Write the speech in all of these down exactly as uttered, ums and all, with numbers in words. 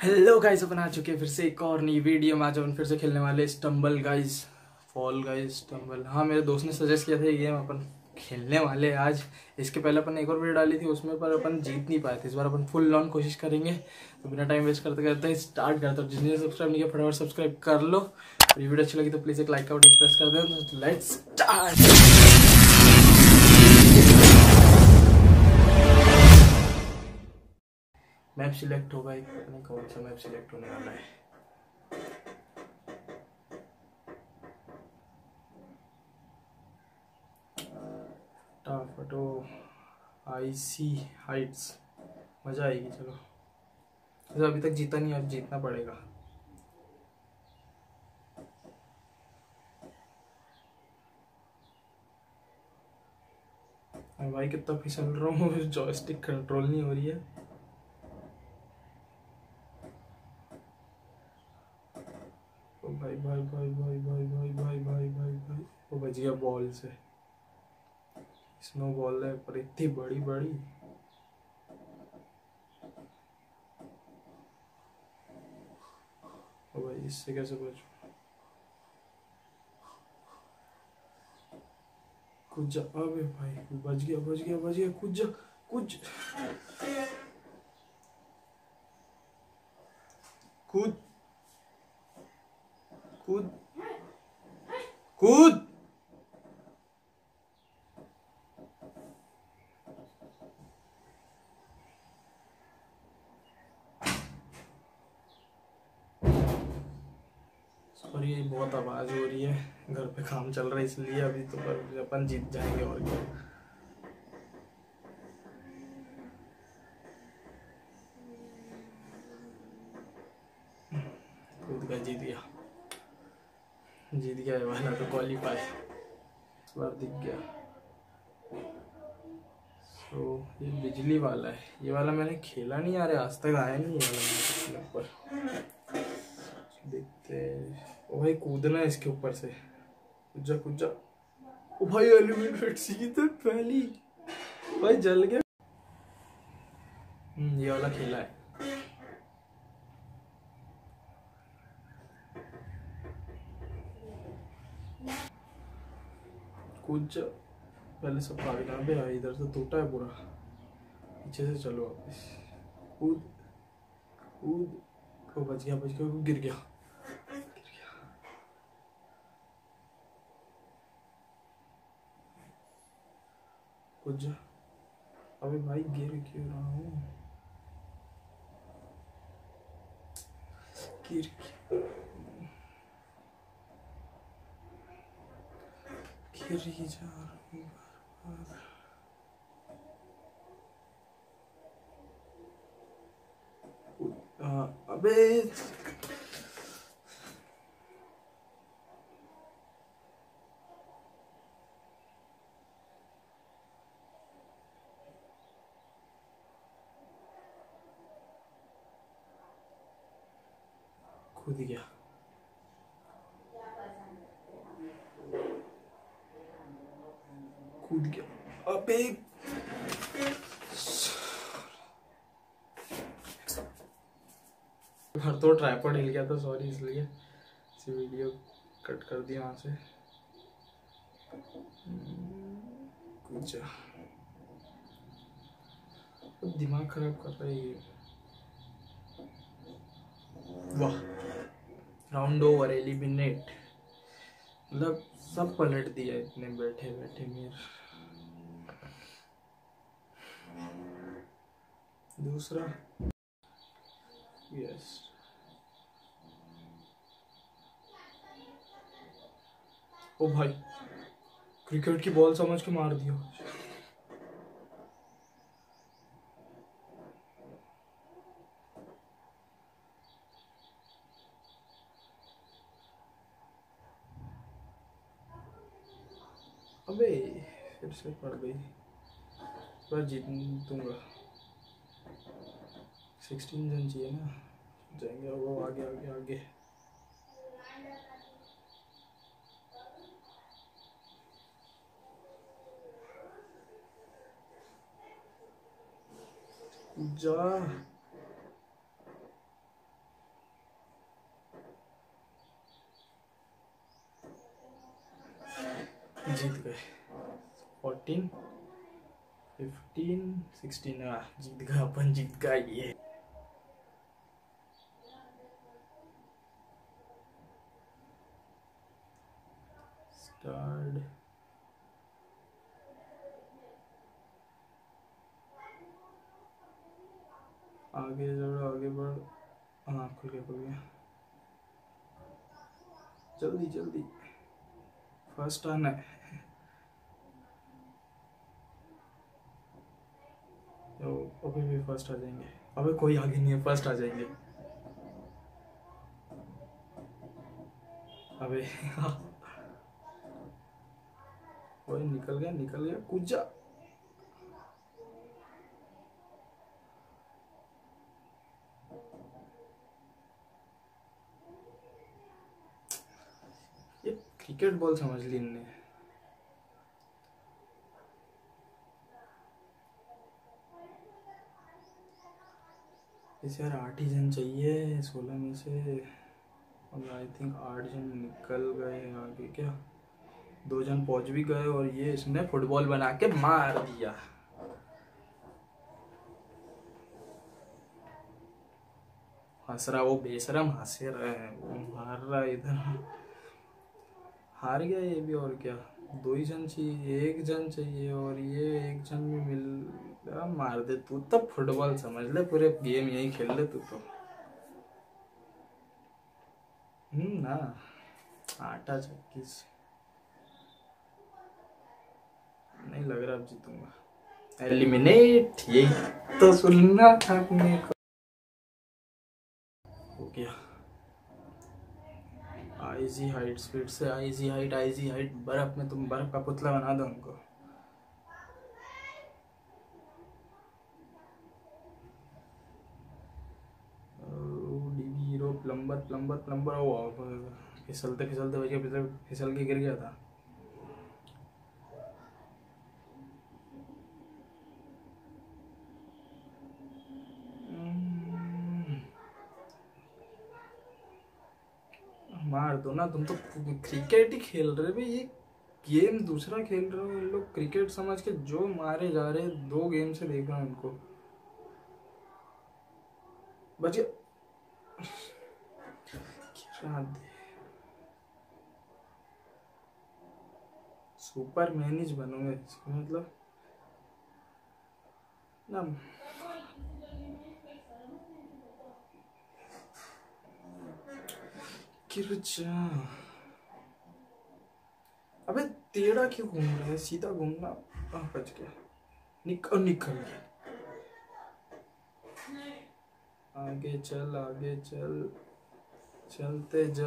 Hello guys, अपन आ चुके हैं फिर से एक और नई वीडियो में। आज अपन फिर से खेलने वाले Stumble Guys, Fall Guys stumble. हाँ, मेरे दोस्त ने सजेस्ट किया था ये गेम अपन खेलने वाले हैं आज। इसके पहले अपन एक और वीडियो डाली थी उसमें, पर अपन जीत नहीं पाए थे। इस बार अपन फुल लॉन कोशिश करेंगे। तो बिना टाइम वेस्ट करते करते स्टार्ट करते हैं। जिसने सब्सक्राइब नहीं किया फटाफट सब्सक्राइब कर लो। ये वीडियो अच्छी लगी तो प्लीज एक लाइक का बटन प्रेस कर दें। Let's start. मैप सिलेक्ट होगा, एक पता नहीं कौन सा मैप सिलेक्ट होने वाला है। टाफटो आईसी हाइट्स, मजा आएगी। चलो, तो अभी तक जीता नहीं, अब जीतना पड़ेगा। भाई कितना फिसल रहा हूँ, जॉयस्टिक कंट्रोल नहीं हो रही है। ओ भाई भाई भाई भाई भाई भाई भाई भाई भाई भाई वो बच गया बॉल से। स्नो बॉल है पर इतनी बड़ी बड़ी। ओ भाई इससे कैसे बचूं? कूद जा। अबे भाई बच गया बच गया बच गया। कूद जा कूद कूद कूद कूद। और ये बहुत आवाज हो रही है, घर पे काम चल रहा है इसलिए। अभी तो पर अपन जीत जाएंगे और क्या। खुद का जीत गया जीत गया ये वाला तो क्वालिफाई इस बार दिख गया। तो ये बिजली वाला है। ये वाला मैंने खेला नहीं यार, आज तक आया नहीं ये वाला मेरे ऊपर। देखते हैं। ओ भाई कूदना है इसके ऊपर से। कूद जा कूद जा। ओ भाई एलिमिनेट सीधे पहली। भाई जल गया। हम्म ये वाला खेला है। कूद जा। पहले सब भागना भी है, इधर से टूटा है पूरा। पीछे से चलो वापस। कूद कूद। ओ बच गया बच गया। गिर गया गिर गया। कूद जा। अबे भाई गिर क्यों रहा हूँ? गिर गिर ही जा रहा हूँ बार बार। अबे कूद गया। कूद गया। अबे हर तो ट्राइपॉड हिल गया था, सॉरी, इसलिए इसी वीडियो कट कर दिया वहां से। कुछ दिमाग खराब कर रहा है ये। वाह, राउंड ओवर, एलिमिनेट। मतलब सब पलट दिया इतने बैठे बैठे मेरे। दूसरा यस। ओ भाई क्रिकेट की बॉल समझ के मार दिया। अबे फिर से पड़ गई। पर जीत दूंगा। सिक्सटीन जन चाहिए ना, जाएंगे वो आगे आगे आगे। जा जीत गए। फोर्टीन फिफ्टीन सिक्सटीन, हाँ जीत गए अपन, जीत गए ये। स्टार्ट। आगे जोड़ो, आगे बढ़। हाँ खुल गया, खुल गया। जल्दी जल्दी, फर्स्ट आना है। तो अभी भी फर्स्ट आ जाएंगे। अबे कोई आगे नहीं है, फर्स्ट आ जाएंगे। अबे कोई निकल गया, निकल गया, कूद जा। ये क्रिकेट बॉल समझ ली इनने। इस यार आठ ही जन चाहिए सोलह में से, और आई थिंक आठ जन निकल गए आगे क्या, दो जन पहुंच भी गए, और ये इसने फुटबॉल बना के मार दिया। हंस रहा वो बेशरम, हंसे रहे हैं, वो मार रहा इधर। हार गया ये भी, और क्या, दो ही जन चाहिए, एक जन चाहिए, और ये एक जन भी मिल, मार दे तू। तब फुटबॉल समझ ले, पूरे गेम यही खेल ले तू तो। हम्म ना, आटा चक्की से नहीं लग रहा अब जीतूंगा। एलिमिनेट, यही तो सुनना था अपने को। हो गया। आईजी हाइट, स्पीड से आईजी हाइट, आईजी हाइट। बर्फ में तुम बर्फ का पुतला बना दो उनको। Hero, plumber plumber plumber. वो फिसलते फिसलते बच गया, फिसल के गिर गया था। मार दो ना, तुम तो क्रिकेट ही खेल रहे भाई, ये गेम दूसरा खेल रहे हो। लोग क्रिकेट समझ के जो मारे जा रहे, दो गेम से देख रहा हूं इनको। बच गया। सुपर मैनेज बनोगे मतलब ना। किरचा, अबे टेढ़ा क्यों घूम रहा है, सीधा घूमना। बच गया, निकल निकल गया। आगे चल, आगे चल, चलते जा।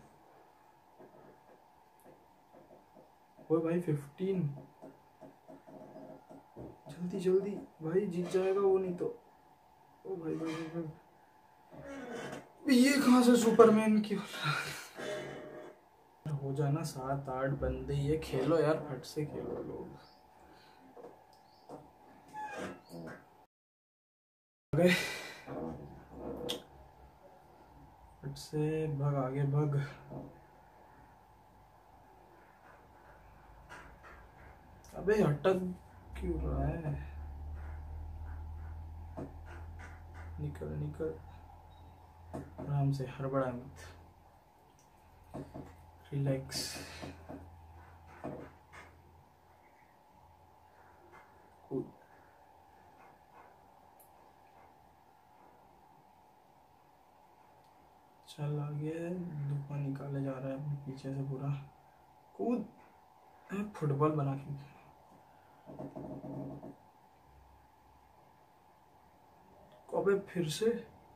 वो भाई फिफ्टीन, जल्दी जल्दी भाई, जीत जाएगा वो, नहीं तो। ओ भाई भाई भाई, भाई। ये कहाँ से सुपरमैन की हो जाना। सात आठ बंदे, ये खेलो यार, फट से खेलो लोग। गए फट से, भग आगे भग। अबे अटक क्यों रहा है, निकल निकल आराम से, हड़बड़ा मत, रिलैक्स। चल आगे, धुआं निकाले जा रहा है अपने पीछे से पूरा। कूद, फुटबॉल बना के। अबे फिर से,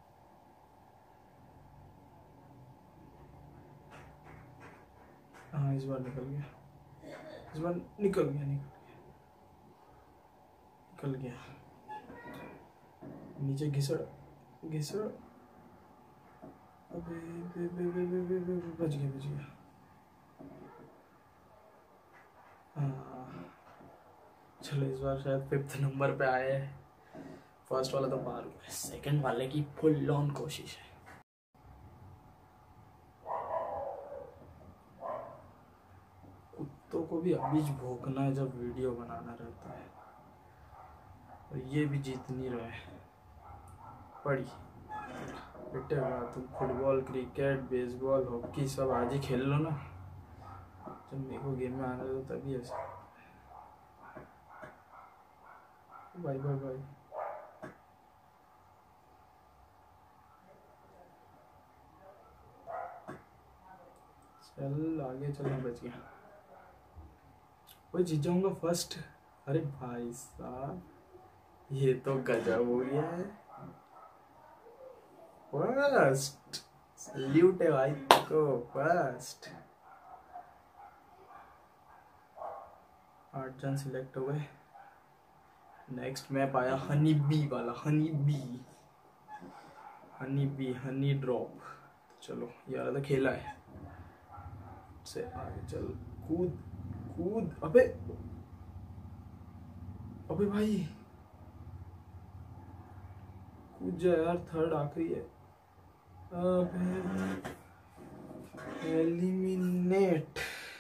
हाँ इस बार निकल गया, इस बार निकल गया, निकल गया, निकल गया। नीचे घिसड़ घिसड़। अबे बे बे बे बे बे बे बच गया, बच गया। हाँ चलो, इस बार शायद फिफ्थ नंबर पे आए हैं। फर्स्ट वाला तो पार हुआ है, सेकंड वाले की फुल ऑन कोशिश है। कुत्तों को भी अभी भौंकना है जब वीडियो बनाना रहता है, और ये भी जीत नहीं रहे। पड़ी बेटे तुम फुटबॉल, क्रिकेट, बेसबॉल, हॉकी सब आज ही खेल लो ना, जब मेरे को गेम में आना तो तभी ऐसा। Bye bye bye. चल आगे चलना, बच गया। वो जीत जाऊंगा फर्स्ट। अरे भाई साहब ये तो गजब हो गया है। फर्स्ट सल्यूट है भाई को, फर्स्ट। आठ जन सिलेक्ट हो गए। नेक्स्ट मैप आया हनी बी वाला, honey bee, honey bee, honey drop. चलो यार तो खेला है से आगे चल, कूद कूद। अबे अबे भाई कूद जा यार, थर्ड आखिरी है। अबे एलिमिनेट।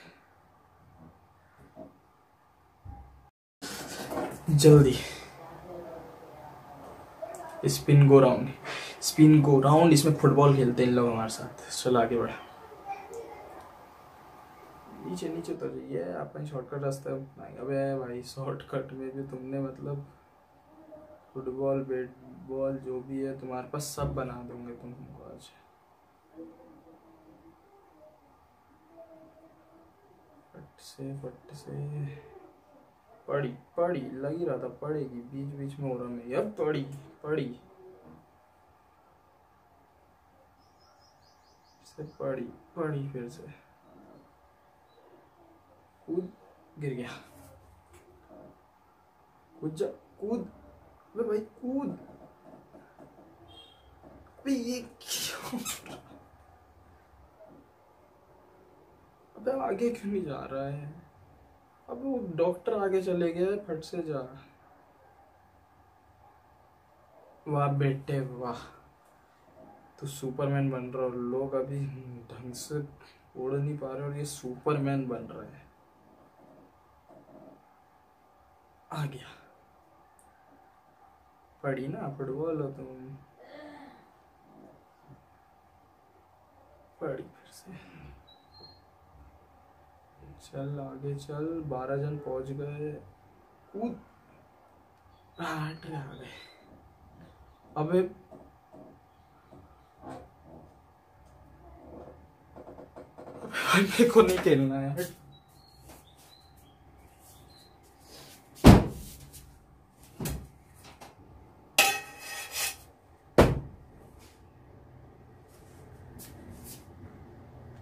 जल्दी spin go round, spin go round. इसमें फुटबॉल खेलते हैं इन लोग हमारे साथ। चल आगे बढ़। नीचे नीचे तो ये अपन शॉर्टकट रास्ता अपनाएंगे। अबे भाई शॉर्टकट में भी तुमने मतलब फुटबॉल, बैट बॉल जो भी है तुम्हारे पास सब बना दूंगे तुमको आज। फट से फट से। पड़ी पड़ी लग ही रहा था पड़ेगी, बीच बीच में हो रहा मैं। अब पड़ी पड़ी से पड़ी पड़ी फिर से कूद, गिर गया। कूद जा कूद। अबे भाई कूद। अबे ये क्यों? अबे आगे क्यों नहीं जा रहा है? अब वो डॉक्टर आगे चले गए, फट से जा। वाह बेटे वाह, तो सुपरमैन बन रहा है। लोग अभी ढंग से उड़ नहीं पा रहे और ये सुपरमैन बन रहा है। आ गया। पड़ी ना फुटबॉल हो तुम। पड़ी फिर से। चल आगे चल। बारह जन पहुंच गए। कूद। आठ आ गए। अबे भाई मेरे को नहीं खेलना है।